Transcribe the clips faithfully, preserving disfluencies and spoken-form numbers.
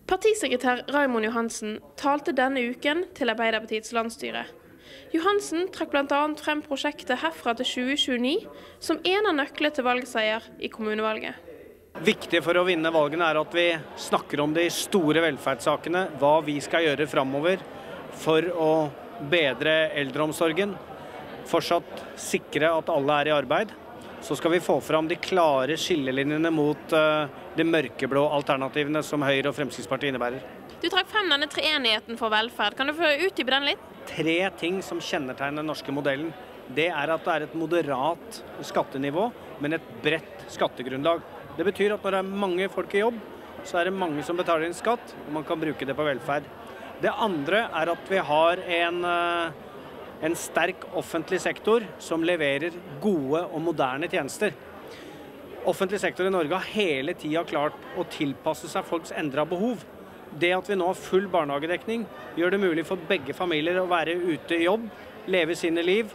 Partisekretær Raymond Johansen talte denne uken til Arbeiderpartiets landsstyre. Johansen trakk blant annet frem prosjektet herfra til tjue tjueni som en av nøklene til valgseier i kommunevalget. Viktig for å vinne valgene er at vi snakker om de store velferdssakene, hva vi skal gjøre fremover for å bedre eldreomsorgen, fortsatt sikre at alle er i arbeid. Så skal vi få fram de klare skillelinjene mot uh, de mørkeblå alternativene som Høyre og Fremskrittspartiet innebærer. Du trakk frem denne treenigheten for velferd. Kan du få utdype den litt? Tre ting som kjennetegner den norske modellen. Det er at det er et moderat skattenivå, men et bredt skattegrunnlag. Det betyr at når det er mange folk i jobb, så er det mange som betaler inn skatt, og man kan bruke det på velferd. Det andre er at vi har en... Uh, En sterk offentlig sektor som leverer gode og moderne tjenester. Offentlig sektor i Norge har hele tiden klart å tilpasse seg folks endrede behov. Det at vi nå har full barnehagedekning gjør det mulig for begge familier å være ute i jobb, leve sine liv,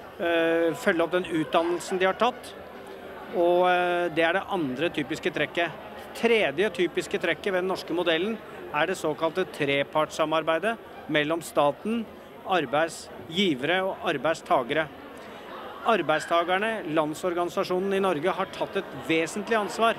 følge opp den utdannelsen de har tatt. Og det er det andre typiske trekket. Tredje typiske trekket ved den norske modellen er det såkalte trepartssamarbeidet mellom staten, arbeidsgivere og arbeidstagere. Arbeidstagerne, Landsorganisasjonen i Norge, har tatt et vesentlig ansvar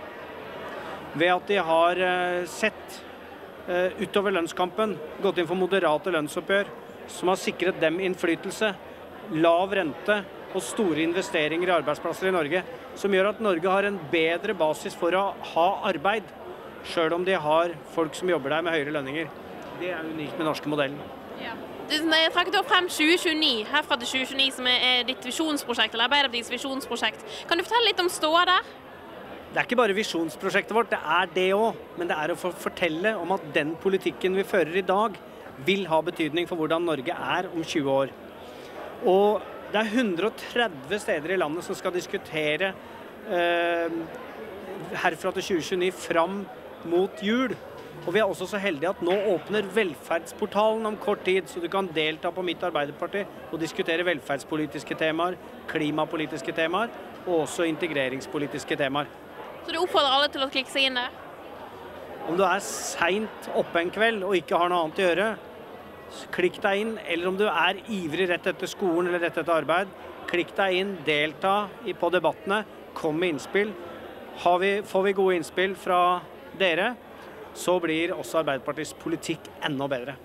ved at de har sett utover lønnskampen, gått inn for moderate lønnsoppgjør, som har sikret dem innflytelse, lav rente og store investeringer i arbeidsplasser i Norge, som gjør at Norge har en bedre basis for å ha arbeid, selv om de har folk som jobber der med høyere lønninger. Det er unikt med den norske modellen. Ja. Jeg trakk da frem tjue tjueni, herfra til tjue tjueni, som er ditt visjonsprosjekt, eller Arbeiderpartiets visjonsprosjekt. Kan du fortelle litt om ståa der? Det er ikke bare visjonsprosjektet vårt, det er det også, men det er å fortelle om at den politikken vi fører i dag vil ha betydning for hvordan Norge er om tjue år. Og det er hundre og tretti steder i landet som skal diskutere eh, herfra til tjue tjueni fram mot jul. Og vi er også så heldige at nå åpner velferdsportalen om kort tid, så du kan delta på Mitt Arbeiderparti og diskutere velferdspolitiske temaer, klimapolitiske temaer og også integreringspolitiske temaer. Så du oppfordrer alle til å klikke seg inn der? Om du er sent oppe en kveld og ikke har noe annet å gjøre, klikk deg inn. Eller om du er ivrig rett etter skolen eller rett etter arbeid, klikk deg inn, delta på debattene, kom med innspill. Har vi, får vi gode innspill fra dere, så blir også Arbeiderpartiets politikk enda bedre.